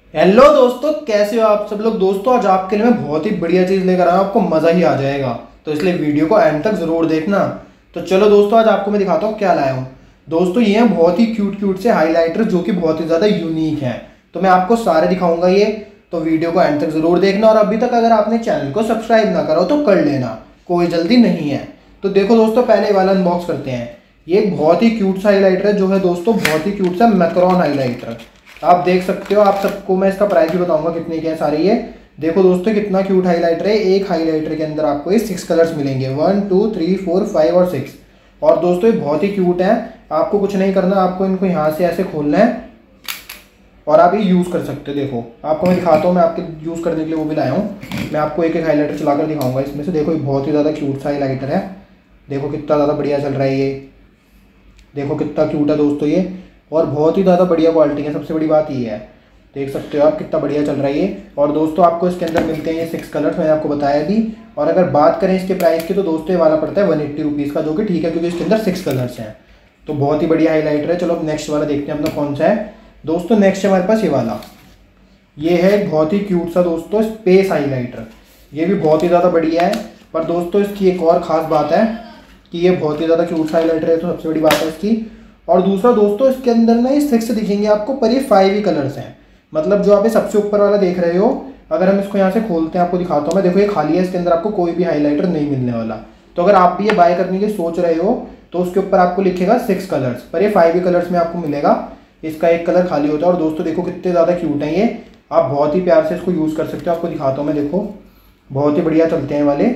Hello दोस्तों, कैसे हो आप सब लोग। दोस्तों आज आपके लिए मैं बहुत ही बढ़िया चीज़ लेकर आया हूँ, आपको मज़ा ही आ जाएगा। तो इसलिए वीडियो को एंड तक ज़रूर देखना। तो चलो दोस्तों, आज आपको मैं दिखाता हूँ क्या लाया हूँ। दोस्तों ये हैं बहुत ही क्यूट से हाइलाइटर जो कि बहुत ही ज़्यादा यूनिक हैं। तो मैं आपको सारे दिखाऊंगा ये। तो वीडियो को एंड तक ज़रूर देखना, और अभी तक अगर आपने चैनल को सब्सक्राइब ना करो तो कर लेना, कोई जल्दी नहीं है। तो देखो दोस्तों, पहले वाला अनबॉक्स करते हैं। ये एक बहुत ही क्यूट सा हाइलाइटर है जो है दोस्तों बहुत ही क्यूट सा मैक्रोन हाइलाइटर। आप देख सकते हो, आप सबको मैं इसका प्राइस भी बताऊंगा कितने के हैं सारे ये। देखो दोस्तों कितना क्यूट हाइलाइटर है। एक हाइलाइटर के अंदर आपको ये 6 कलर्स मिलेंगे, 1 2 3 4 5 और 6। और दोस्तों ये बहुत ही क्यूट है। आपको कुछ नहीं करना, आपको इनको यहाँ से ऐसे खोलना है और आप ये यूज़ कर सकते हो। देखो आपको मैं दिखाता हूँ, मैं आपके यूज़ करने के लिए वो भी लाया हूँ। मैं आपको एक एक हाइलाइटर चलाकर दिखाऊंगा इसमें से। देखो ये बहुत ही ज़्यादा क्यूट सा हाइलाइटर है। देखो कितना ज़्यादा बढ़िया चल रहा है ये। देखो कितना क्यूट है दोस्तों ये, और बहुत ही ज़्यादा बढ़िया क्वालिटी है। सबसे बड़ी बात ये है, देख सकते हो आप कितना बढ़िया चल रहा है ये। और दोस्तों आपको इसके अंदर मिलते हैं ये 6 कलर्स, मैंने आपको बताया भी। और अगर बात करें इसके प्राइस की तो दोस्तों ये वाला पड़ता है 180 रुपीज़ का, जो कि ठीक है क्योंकि इसके अंदर 6 कलर्स हैं। तो बहुत ही बढ़िया हाईलाइटर है। चलो अब नेक्स्ट वाला देखते हैं अपना कौन सा है। दोस्तों नेक्स्ट है हमारे पास ये वाला। ये है एक बहुत ही क्यूट सा दोस्तों स्पेस हाईलाइटर। ये भी बहुत ही ज़्यादा बढ़िया है। पर दोस्तों इसकी एक और ख़ास बात है कि ये बहुत ही ज़्यादा क्यूट सा हाईलाइटर है, तो सबसे बड़ी बात है इसकी। और दूसरा दोस्तों, इसके अंदर ना ये 6 दिखेंगे आपको, पर ये 5 ही कलर्स हैं। मतलब जो आप ये सबसे ऊपर वाला देख रहे हो, अगर हम इसको यहाँ से खोलते हैं आपको दिखाता हूँ मैं। देखो ये खाली है, इसके अंदर आपको कोई भी हाईलाइटर नहीं मिलने वाला। तो अगर आप भी ये बाय करने की सोच रहे हो तो उसके ऊपर आपको लिखेगा 6 कलर्स, पर ये 5 ही कलर्स में आपको मिलेगा। इसका एक कलर खाली होता है। और दोस्तों देखो कितने ज़्यादा क्यूट हैं ये। आप बहुत ही प्यार से इसको यूज़ कर सकते हो। आपको दिखाता हूँ मैं। देखो बहुत ही बढ़िया चलते हैं वाले।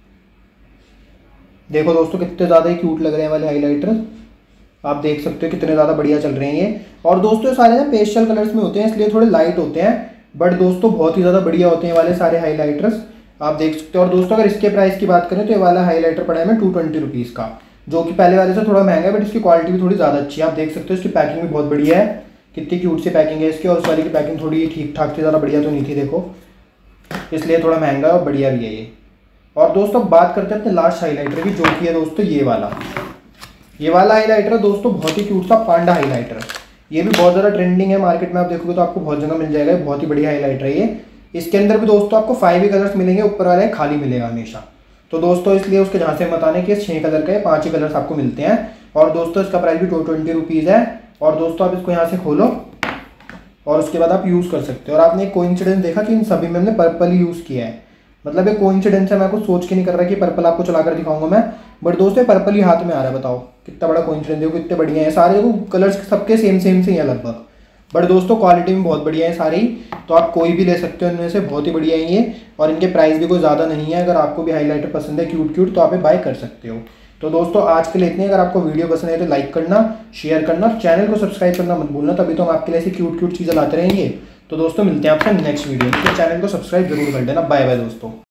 देखो दोस्तों कितने ज़्यादा ही क्यूट लग रहे हैं वाले हाईलाइटर। आप देख सकते हो कितने ज़्यादा बढ़िया चल रहे हैं ये। और दोस्तों सारे ना पेस्टल कलर्स में होते हैं, इसलिए थोड़े लाइट होते हैं, बट दोस्तों बहुत ही ज़्यादा बढ़िया होते हैं वाले सारे हाईलाइटर्स। आप देख सकते हो। और दोस्तों अगर इसके प्राइस की बात करें तो ये वाला हाईलाइटर पड़ा है हमें 220 रुपीज़ का, जो कि पहले वाले से थोड़ा महंगा है, बट इसकी क्वालिटी भी थोड़ी ज़्यादा अच्छी है। आप देख सकते हो इसकी पैकिंग भी बहुत बढ़िया है। कितनी क्यूट सी पैकिंग है इसकी। और उस वाली की पैकिंग थोड़ी ठीक ठाक थी, ज़्यादा बढ़िया तो नहीं थी देखो, इसलिए थोड़ा महंगा और बढ़िया भी है ये। और दोस्तों बात करते हैं अपने लास्ट हाईलाइटर की, जो कि है दोस्तों ये वाला। ये वाला हाईलाइटर है दोस्तों बहुत ही क्यूट सा पांडा हाईलाइटर। ये भी बहुत ज़्यादा ट्रेंडिंग है मार्केट में, आप देखोगे तो आपको बहुत जगह मिल जाएगा। बहुत ही बढ़िया हाईलाइटर है ये। इसके अंदर भी दोस्तों आपको 5 ही कलर्स मिलेंगे, ऊपर वाला खाली मिलेगा हमेशा। तो दोस्तों इसलिए उसके जहाँ से मत आने कि 6 कलर का है, 5 ही कलर्स आपको मिलते हैं। और दोस्तों इसका प्राइस भी 220 रुपीज़ है। और दोस्तों आप इसको यहाँ से खोलो और उसके बाद आप यूज़ कर सकते हो। और आपने एक कोइंसिडेंस देखा कि इन सभी में हमने पर्पल ही यूज़ किया है। मतलब एक कोइंसिडेंस है, मैं कुछ सोच के नहीं कर रहा कि पर्पल आपको चलाकर दिखाऊंगा मैं, बट दोस्तों पर्पल ही हाथ में आ रहा है। बताओ कितना बड़ा कोइंसिडेंस, देखो कितने बढ़िया है सारे। देखो कलर्स सबके सेम से ही है लगभग, बट दोस्तों क्वालिटी में बहुत बढ़िया है सारे ही। तो आप कोई भी ले सकते हो इनमें से, बहुत ही बढ़िया है ये। और इनके प्राइस भी कोई ज़्यादा नहीं है। अगर आपको भी हाईलाइटर पसंद है क्यूट तो आप बाय कर सकते हो। तो दोस्तों आज के लिए इतने। अगर आपको वीडियो पसंद है तो लाइक करना, शेयर करना, चैनल को सब्सक्राइब करना मत भूलना, तभी तो हम आपके लिए ऐसी क्यूट चीज़ें लाते रहेंगे। तो दोस्तों मिलते हैं आपसे नेक्स्ट वीडियो में। तो चैनल को सब्सक्राइब जरूर कर देना। बाय बाय दोस्तों।